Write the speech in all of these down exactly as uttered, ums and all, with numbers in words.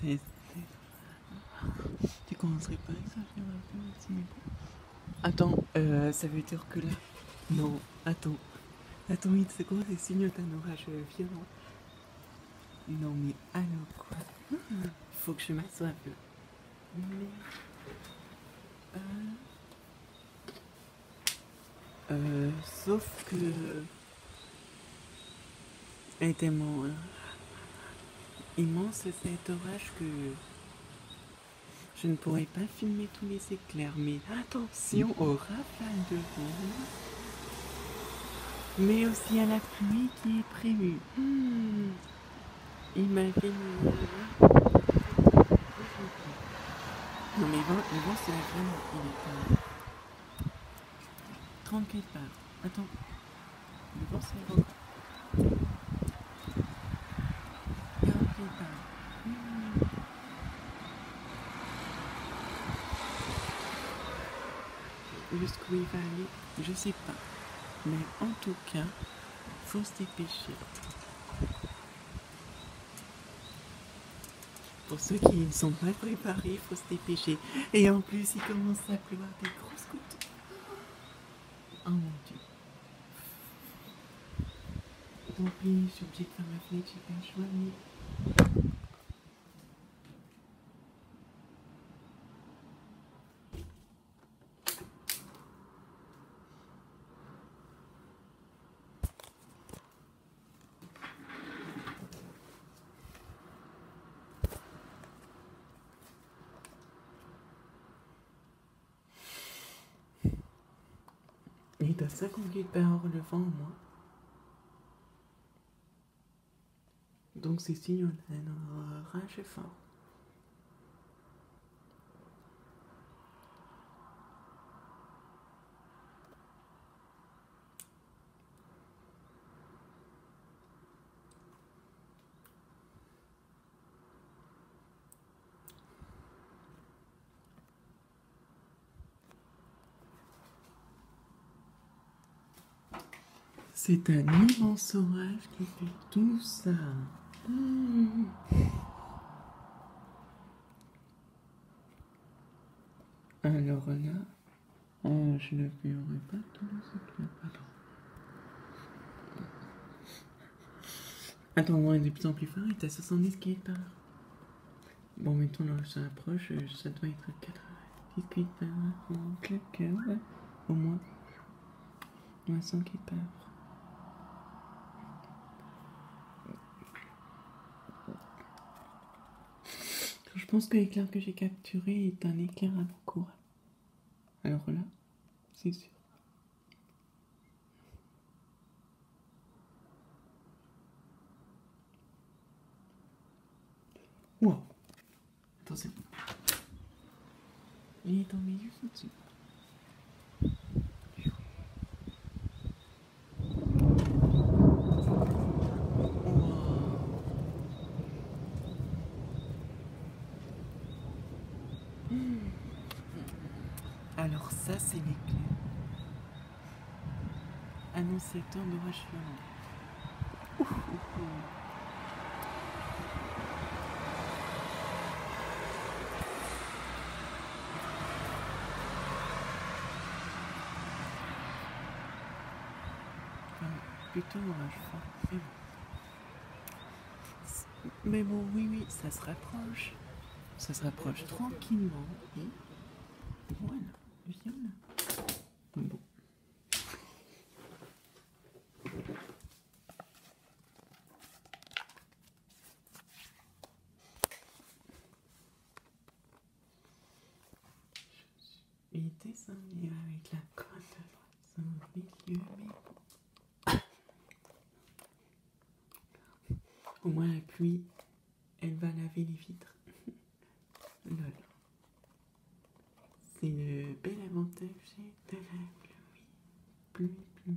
c'est... Tu commencerais pas avec ça, faire un peu aussi. Attends, euh, ça veut dire que là... Non, attends. Attends, une seconde, c'est signe d'un orage violent. Non mais alors quoi? Faut que je m'assoie un peu. Mais... Euh... Euh... Sauf que... est tellement euh, immense cet orage que... Je ne pourrais pas filmer tous les éclairs, mais attention aux rafales de vent. Mais aussi à la pluie qui est prévue. Hmm. Imagine... Non mais vent, le vent c'est vraiment... Il est pas... trente kilomètres par heure. Attends. Le vent c'est encore... quarante kilomètres par heure. Hmm. Jusqu'où il va aller, je sais pas. Mais en tout cas, faut se dépêcher. Pour ceux qui ne sont pas préparés, faut se dépêcher. Et en plus, il commence à pleuvoir des grosses gouttes. Oh mon dieu. Tant pis, je suis obligée de faire ma fenêtre, j'ai pas le choix, mais... Il est à cinquante kilomètres par heure le vent au moins. Donc c'est signe d'un orage fort. C'est un immense orage qui fait tout ça. Mmh. Alors là, oh, je ne verrai pas tout ce Attends. Attends, on est de plus en plus fort, il est à soixante-dix kilomètres par heure. Bon, mettons là, ça approche, ça doit être à quatre-vingt-dix kilomètres par heure. Clac, ouais. Au moins. Ouais, cent kilomètres par heure. Je pense que l'éclair que j'ai capturé est un éclair à court. Alors là, c'est sûr. Wow. Attention. Il est tombé juste au-dessus. Alors ça, c'est l'éclair annonciateur d'orage violent. Ouh, ouh, ouh. Plutôt orage fort. Mais bon, oui, oui, ça se rapproche. Ça se rapproche tranquillement. Et voilà, viens là. Bon. Il descendu avec la côte dans son milieu, mais bon. Au moins la pluie, elle va laver les vitres. Lol. C'est le bel avantage de la pluie. Pluie, pluie.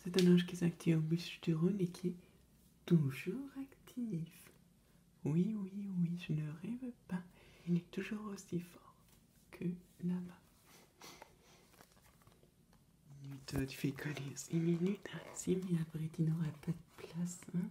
C'est un ange qui s'active au bûcheron et qui est toujours actif. Oui, oui, oui, je ne rêve pas. Il est toujours aussi fort que là-bas. Toi, tu fais coller six minutes ainsi, mais après tu n'auras pas de place, hein.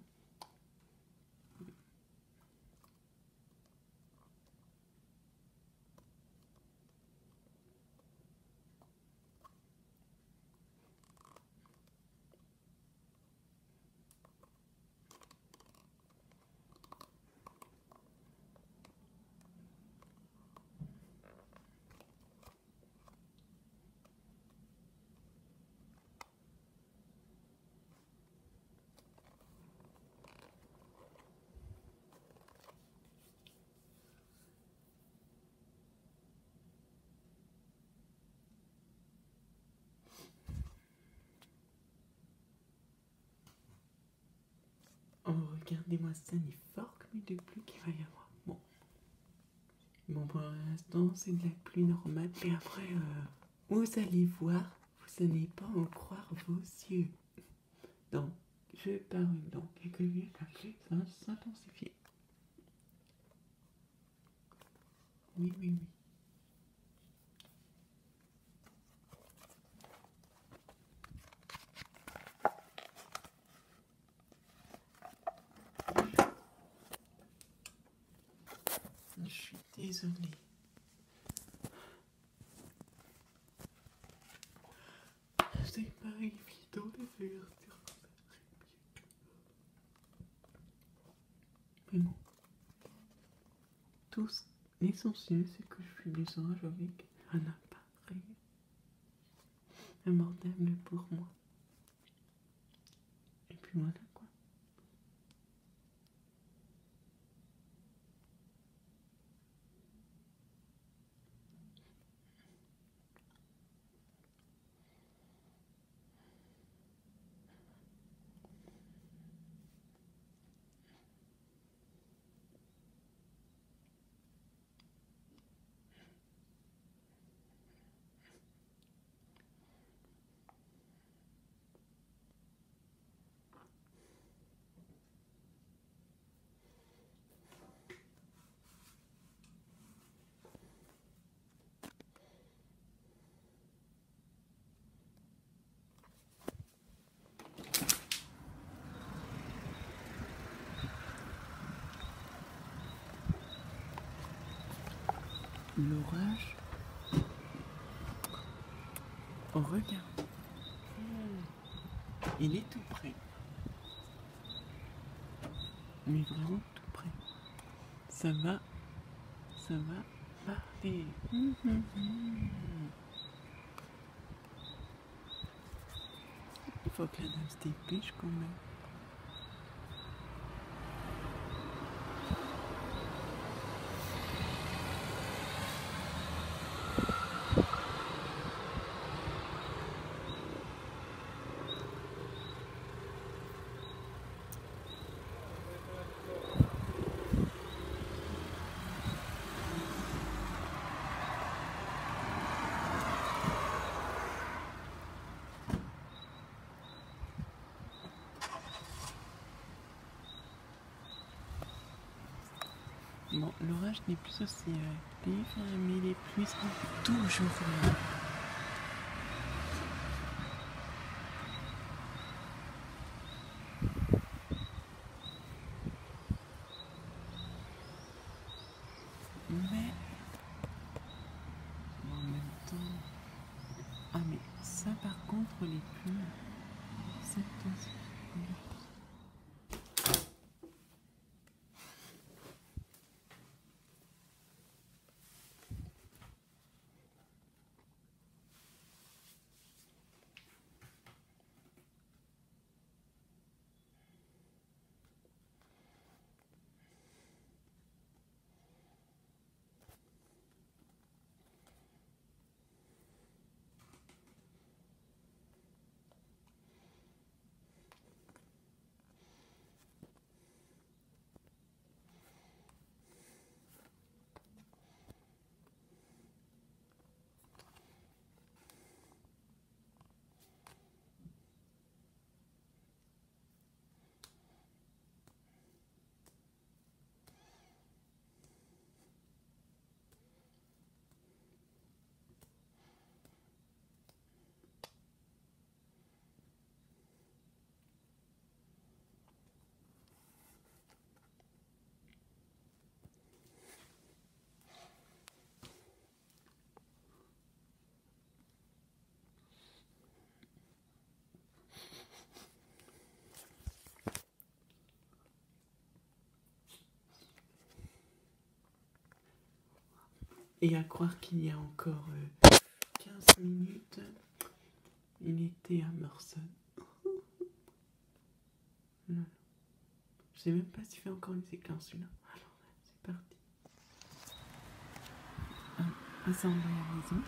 Oh, regardez-moi ça, les forques de pluie qu'il va y avoir. Bon, bon pour l'instant, c'est de la pluie normale. Et après, euh, vous allez voir, vous n'allez pas en croire vos yeux. Donc, je parle dans quelques minutes, après, ça va s'intensifier. Oui, oui, oui. Je suis désolée. C'est pas évident de faire sur mais bon. Tout l'essentiel, c'est que je fais des anges avec un appareil abordable pour moi. Et puis voilà quoi. L'orage. Oh, regarde. Il est tout près. Mais vraiment tout près. Ça va. Ça va parler. Hum, hum, hum. Il faut que la dame se dépêche quand même. Bon, l'orage n'est plus aussi actif, mais les pluies sont toujours là. Mais en même temps... Ah mais ça par contre, les pluies, c'est aussi... Et à croire qu'il y a encore euh, quinze minutes, il était à Morson. Non. Je sais même pas s'il fait encore une séquence celui-là. Alors, c'est parti. Ah, ça, on va à la maison.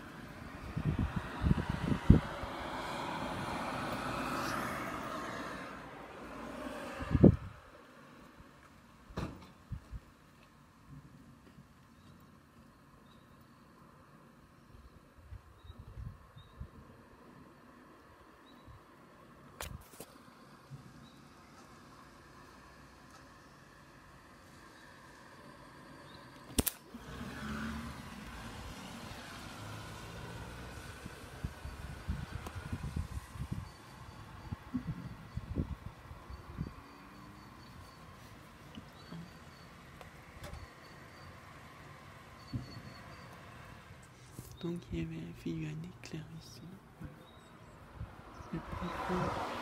Donc il y avait la fille un éclair ici. Voilà. Le propos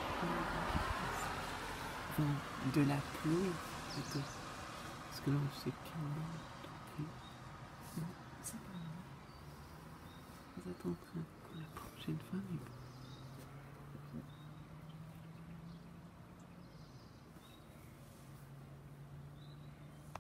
enfin, de la pluie, plutôt. Parce que là on sait qu'il y a non, c'est pas moi. Vous êtes en train de la prochaine fois, mais bon.